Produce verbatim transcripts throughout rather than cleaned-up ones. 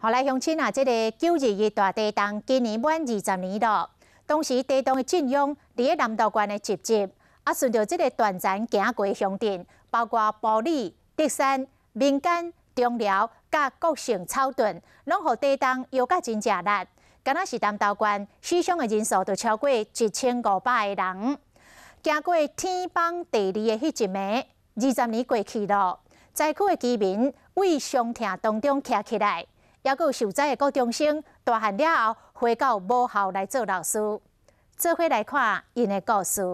后来乡亲啊，这个九二一大地震今年满二十年了。当时地震的震央伫咧南投县的集集，啊，顺着这个断层行过乡镇，包括埔里、德山、民间、中寮、甲国姓草屯，拢互地震摇甲真正力。敢若是南投县死伤的人数就超过一千五百个人。经过天崩地裂的迄一暝，二十年过去了，灾区的居民为伤痛当中徛起来。 也有受灾的高中生，大汉了后回到母校来做老师。做伙来看因的故事。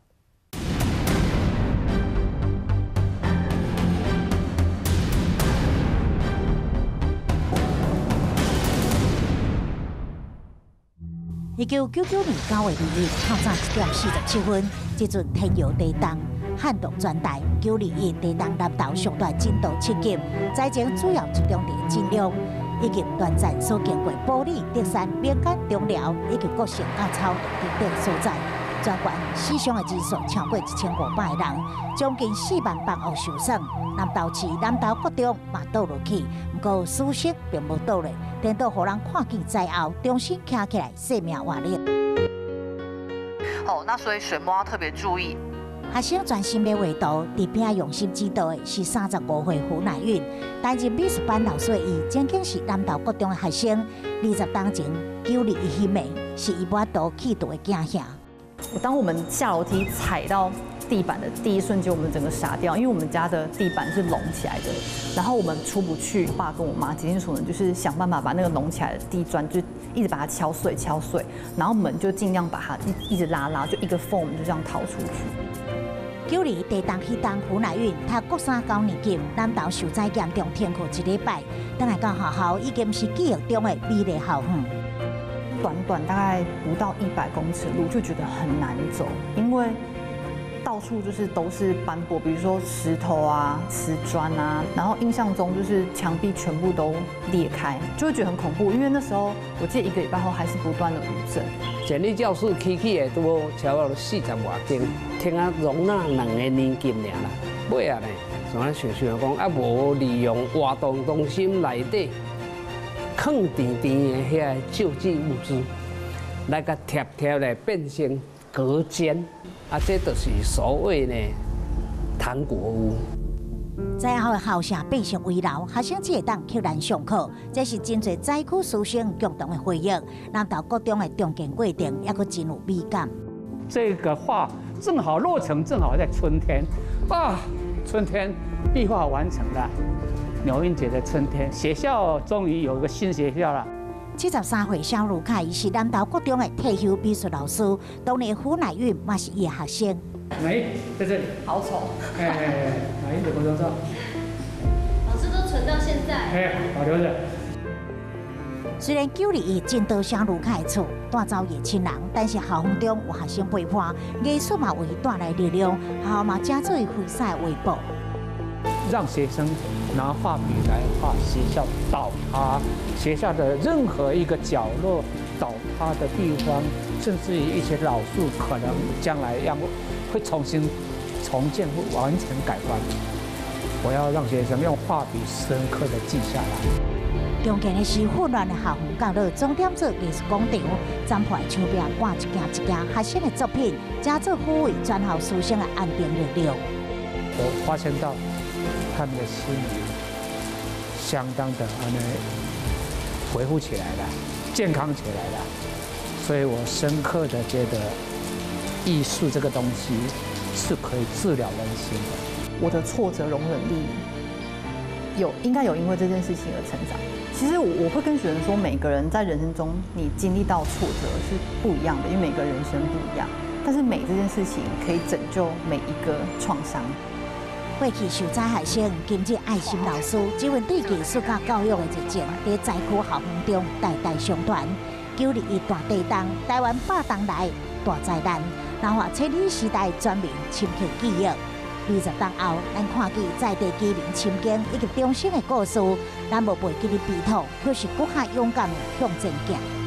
一九九九年九月二日透早一点四十七分，这阵天摇地动。 撼动全台，九二一地震南投上段震度七级，灾情主要集中伫震央，以及断层所经过埔里、德山、民间、中寮以及国姓甲草等等所在。全县死伤的人数超过一千五百人，将近四万房屋受损。南投市、南投国中嘛倒落去，不过事实并无倒咧，颠倒互人看见灾后重新站起来，生命活力。 哦，那所以水母要特别注意。 学生专心要画图，伫边用心指导的是三十五岁胡乃韵，担任美术班老师的伊，正经是南投国中的学生。二十当前九二一迄暝，是伊抹图气度的镜像。 当我们下楼梯踩到地板的第一瞬间，我们整个傻掉，因为我们家的地板是隆起来的，然后我们出不去。我爸跟我妈竭尽所能，就是想办法把那个隆起来的地砖就一直把它敲碎、敲碎，然后门就尽量把它一一直拉拉，就一个缝，我们就这样逃出去。 九二地震迄当，胡乃韵读国三九年级，南投受灾严重，停课一礼拜。等来到学校，已经是记忆中的美丽校园。 短短大概不到一百公尺路，就觉得很难走，因为到处就是都是斑驳，比如说石头啊、瓷砖啊，然后印象中就是墙壁全部都裂开，就会觉得很恐怖。因为那时候我记得一个礼拜后还是不断的余震。 监理教室起起的都超过四十外间，厅啊容纳两个年级尔啦。尾啊呢，像咱想想讲，啊无利用活动中心内底放甜甜的遐救济物资，来甲贴贴来变成隔间，啊，这就是所谓呢糖果屋。 灾后的校舍变成危楼，学生只会当扣篮上课，这是真侪灾区师生共同的回忆。南投国中的重建过程也阁真有美感。 这个画正好落成，正好在春天啊！春天壁画完成了，牛韵节的春天，学校终于有一个新学校了。 七十三岁小卢凯是南投国中的退休美术老师，当年胡乃韵嘛是伊的学生。 哪在这里？ 好丑！ 哎哎哎，哪一本国中照？ 老师都存到现在。 哎，保留着。 虽然九二一震到小卢凯的厝，带走叶亲人，但是校风中有学生陪伴，艺术嘛为伊带来力量，学校嘛加做伊挥洒的微博。 让学生拿画笔来画学校倒塌，学校的任何一个角落倒塌的地方，甚至于一些老树，可能将来要会重新重建，会完全改观。我要让学生用画笔深刻的记下来。 重建的是混乱的校园角落，重点做艺术广场，展破墙壁挂一件一件学生的作品，加做抚慰全校师生的安定力量。 我发现到他们的心灵相当的安尼恢复起来了，健康起来了，所以我深刻的觉得艺术这个东西是可以治疗人心的。 我的挫折容忍力有应该有因为这件事情而成长。其实我我会跟学生说，每个人在人生中你经历到挫折是不一样的，因为每个人生不一样。但是美这件事情可以拯救每一个创伤。 过去受灾学生，今日爱心老师，这份对艺术甲教育的热情，在灾区校园中代代相传。九二一大地震，台湾百冬来大灾难，南华千里时代全面深刻记忆。二十年后，咱看见在地居民亲近以及重生的故事，咱无袂记你悲痛，就是搁较勇敢的向前行。